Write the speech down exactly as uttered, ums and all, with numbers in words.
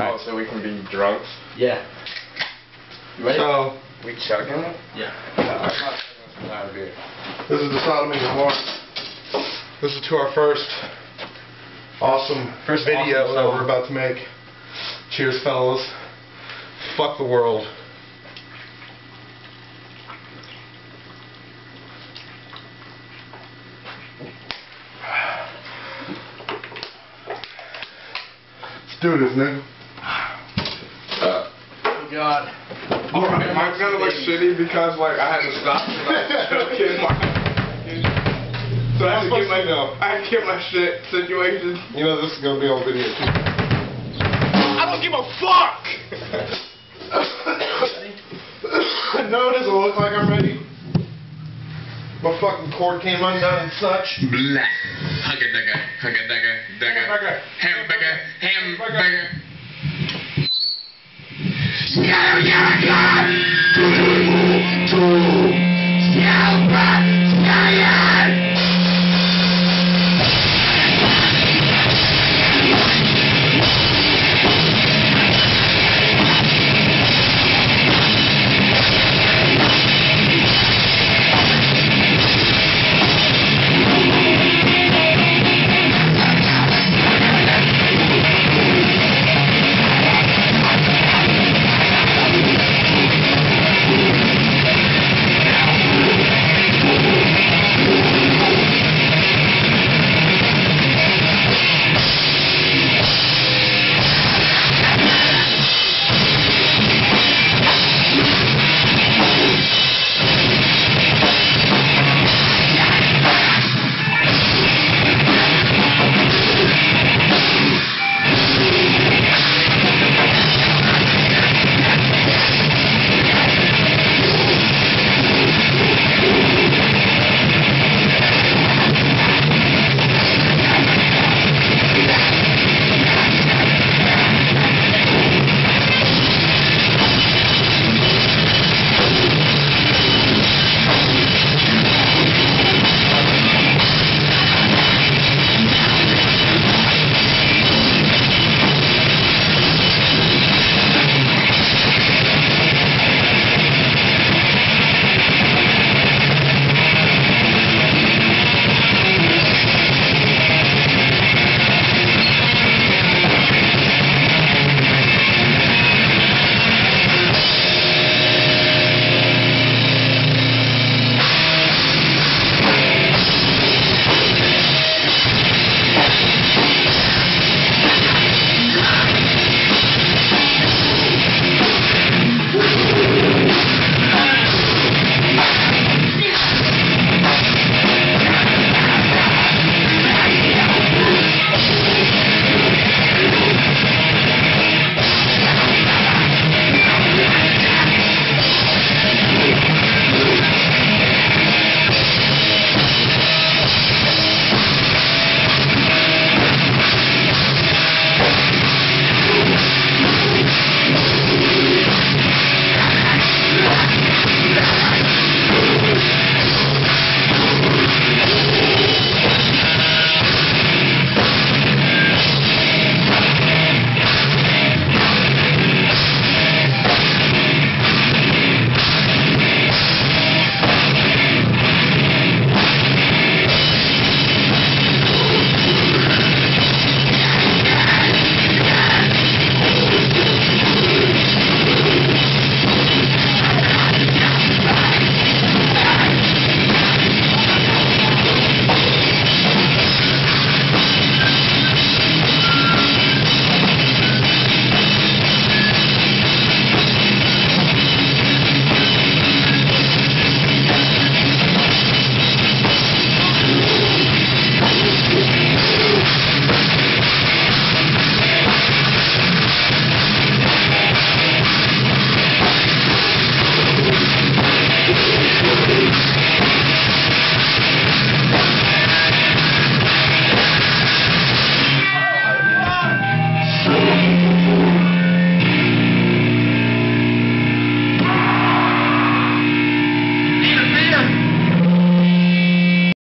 Oh, so we can be drunks? Yeah. You ready? So, we chugging it? Yeah. No, I'm not chugging this beer. This is the Sodom And Gomorrah. This is to our first awesome First video awesome that song. we're about to make. Cheers, fellas. Fuck the world. Let's do this, nigga. Uh, Oh God. Alright, mine's gonna look shitty because like I had to stop and I was choking my So I had to get my know. I had to get my shit situation. You know this is gonna be on video too. I don't give a fuck! No, it doesn't look like I'm ready. My fucking cord came undone and such. Blah. Hugger dugger, hugger dugger, dugger. Hamburger, hamburger. Yeah, yeah, yeah.